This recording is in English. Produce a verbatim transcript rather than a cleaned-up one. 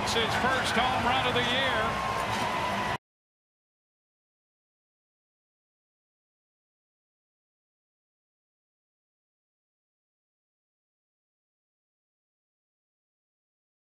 hits his first home run of the year.